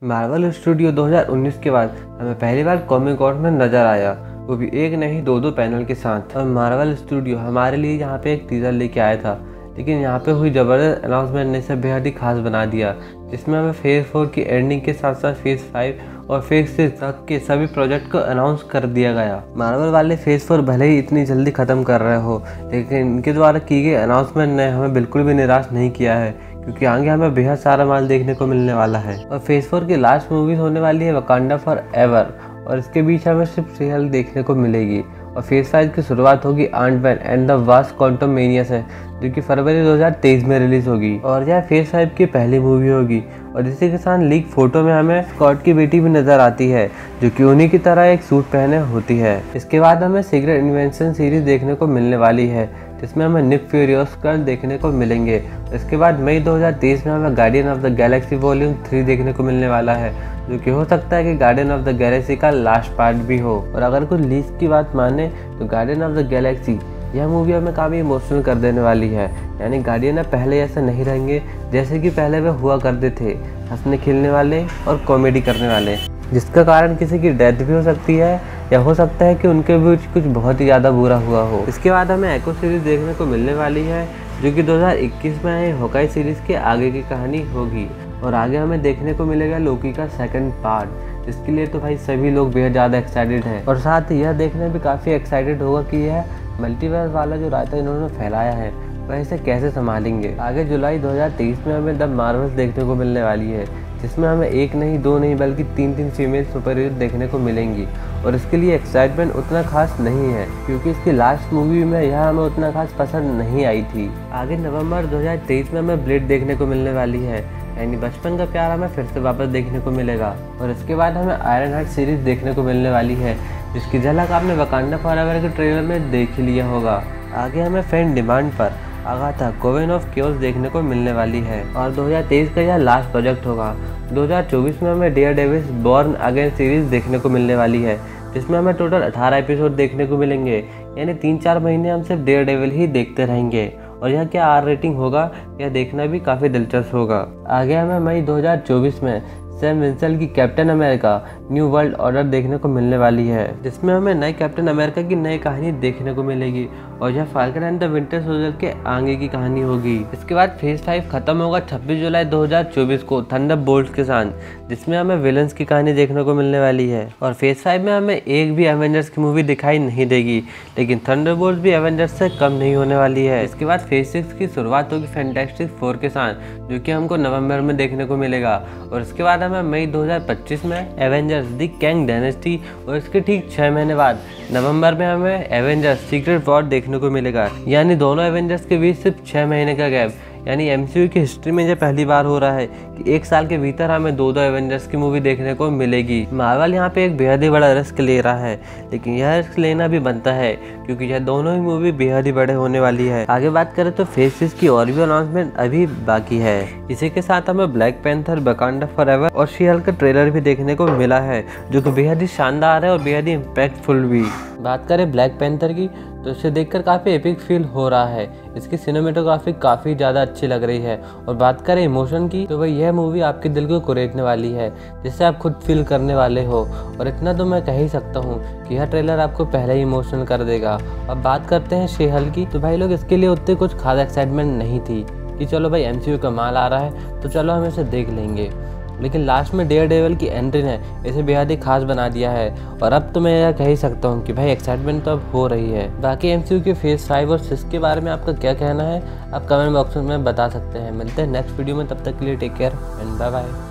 Marvel studio 2019 के बाद हमें पहली बार कॉमिक-कॉन में नजर आया, वो भी एक नहीं दो पैनल के साथ। और मार्वल स्टूडियो हमारे लिए यहाँ पे एक टीजर लेके आया था, लेकिन यहाँ पे हुई ज़बरदस्त अनाउंसमेंट ने इसे बेहद ही खास बना दिया, जिसमें हमें फेज़ 4 की एंडिंग के साथ साथ फेज़ 5 और फेज़ 6 तक के सभी प्रोजेक्ट को अनाउंस कर दिया गया। मार्वल वाले फेज़ 4 भले ही इतनी जल्दी ख़त्म कर रहे हो, लेकिन इनके द्वारा की गई अनाउंसमेंट ने हमें बिल्कुल भी निराश नहीं किया है, क्योंकि आगे हमें बेहद सारा माल देखने को मिलने वाला है। और फेज़ 4 की लास्ट मूवीज होने वाली है वकांडा फॉर एवर, और इसके बीच हमें सिर्फ शी-हल्क देखने को मिलेगी। और फेज़ 5 की शुरुआत होगी Ant Man and the Wasp Quantumania से, जो कि फरवरी 2023 में रिलीज होगी। और यह फेज़ 5 की पहली मूवी होगी। और इसी के साथ लीक फोटो में हमें स्कॉट की बेटी भी नजर आती है, जो कि उन्हीं की तरह एक सूट पहने होती है। इसके बाद हमें सीक्रेट इन्वेंशन सीरीज देखने को मिलने वाली है, जिसमें हमें निक फ्यूरियस देखने को मिलेंगे। इसके बाद मई 2023 में हमें Guardian of the Galaxy volume 3 देखने को मिलने वाला है, जो कि हो सकता है कि गार्डियन ऑफ द गैलेक्सी का लास्ट पार्ट भी हो। और अगर कुछ लीक की बात माने तो गार्डियन ऑफ द गैलेक्सी यह मूवी हमें काफ़ी इमोशनल कर देने वाली है। यानी गार्डियन पहले ऐसे नहीं रहेंगे जैसे कि पहले वे हुआ करते थे, हंसने खेलने वाले और कॉमेडी करने वाले, जिसका कारण किसी की डेथ भी हो सकती है, या हो सकता है कि उनके बीच कुछ बहुत ही ज़्यादा बुरा हुआ हो। इसके बाद हमें एको सीरीज देखने को मिलने वाली है, जो कि 2021 में आई हॉकाई सीरीज के आगे की कहानी होगी। और आगे हमें देखने को मिलेगा लोकी का सेकंड पार्ट, जिसके लिए तो भाई सभी लोग बेहद ज़्यादा एक्साइटेड हैं। और साथ ही यह देखने भी काफ़ी एक्साइटेड होगा कि यह मल्टीवर्स वाला जो रायता इन्होंने फैलाया है वह इसे कैसे संभालेंगे। आगे जुलाई 2023 में हमें द मार्वल्स देखने को मिलने वाली है, जिसमें हमें एक नहीं दो नहीं बल्कि तीन फीमेल सुपर हीरो देखने को मिलेंगी। और इसके लिए एक्साइटमेंट उतना खास नहीं है, क्योंकि इसकी लास्ट मूवी में यह हमें उतना खास पसंद नहीं आई थी। आगे नवंबर 2023 में हमें ब्लेड देखने को मिलने वाली है, यानी बचपन का प्यार हमें फिर से वापस देखने को मिलेगा। और इसके बाद हमें आयरन हार्ट सीरीज देखने को मिलने वाली है, जिसकी झलक आपने वकांडा फॉरएवर के ट्रेलर में देख लिया होगा। आगे हमें फैन डिमांड पर अगाथा कोवेन ऑफ केओस देखने को मिलने वाली है, और 2023 का यह लास्ट प्रोजेक्ट होगा। 2024 में हमें डेयरडेविल्स बॉर्न अगेन सीरीज देखने को मिलने वाली है, जिसमें हमें टोटल 18 एपिसोड देखने को मिलेंगे। यानी 3-4 महीने हम सिर्फ डेयरडेविल ही देखते रहेंगे, और यह क्या आर रेटिंग होगा यह देखना भी काफ़ी दिलचस्प होगा। आगे हमें मई 2024 में सैम विंसल की Captain America New World Order देखने को मिलने वाली है, जिसमें हमें नए कैप्टन अमेरिका की नई कहानी देखने को मिलेगी, और यह Falcon and the Winter Soldier के आगे की कहानी होगी। इसके बाद फेज़ 5 खत्म होगा 26 जुलाई 2024 को थंडरबोल्ट्स के साथ, जिसमें हमें विलन्स की कहानी देखने को मिलने वाली है। और फेज़ 5 में हमें एक भी एवेंजर्स की मूवी दिखाई नहीं देगी, लेकिन थंडरबोल्ट्स भी एवेंजर्स से कम नहीं होने वाली है। इसके बाद फेज़ 6 की शुरुआत होगी फैंटास्टिक 4 के साथ, जो कि हमको नवंबर में देखने को मिलेगा। और इसके बाद हमें मई 2025 में एवेंजर्स द कैंग डायनेस्टी, और इसके ठीक 6 महीने बाद नवंबर में हमें एवेंजर्स सीक्रेट वॉर देखने को मिलेगा। यानी दोनों एवेंजर्स के बीच सिर्फ 6 महीने का गैप। यानी एमसीयू की हिस्ट्री में यह पहली बार हो रहा है कि एक साल के भीतर हमें दो एवेंजर्स की मूवी देखने को मिलेगी। मार्वल यहाँ पे एक बेहद ही बड़ा रिस्क ले रहा है, लेकिन यह रिस्क लेना भी बनता है, क्योंकि यह दोनों ही मूवी बेहद ही बड़े होने वाली है। आगे बात करें तो फेज़ 6 की और भी अनाउंसमेंट अभी बाकी है। इसी के साथ हमें ब्लैक पैंथर, वकांडा फॉरएवर और शी-हल्क का ट्रेलर भी देखने को मिला है, जो कि बेहद ही शानदार है और बेहद ही इम्पैक्टफुल भी। बात करें ब्लैक पैंथर की तो इसे देखकर काफ़ी एपिक फील हो रहा है। इसकी सिनेमेटोग्राफी काफ़ी ज़्यादा अच्छी लग रही है। और बात करें इमोशन की तो भाई यह मूवी आपके दिल को कुरेदने वाली है, जिससे आप खुद फील करने वाले हो। और इतना तो मैं कह ही सकता हूँ कि यह ट्रेलर आपको पहले ही इमोशनल कर देगा। अब बात करते हैं शी-हल्क की, तो भाई लोग इसके लिए उतनी कुछ खास एक्साइटमेंट नहीं थी कि चलो भाई एमसीयू का माल आ रहा है तो चलो हम इसे देख लेंगे, लेकिन लास्ट में डेयरडेविल की एंट्री ने इसे बेहद ही खास बना दिया है। और अब तो मैं यह कह ही सकता हूँ कि भाई एक्साइटमेंट तो अब हो रही है। बाकी एमसीयू के फेज़ 5 और 6 के बारे में आपका क्या कहना है आप कमेंट बॉक्स में बता सकते हैं। मिलते हैं नेक्स्ट वीडियो में, तब तक के लिए take care and bye bye.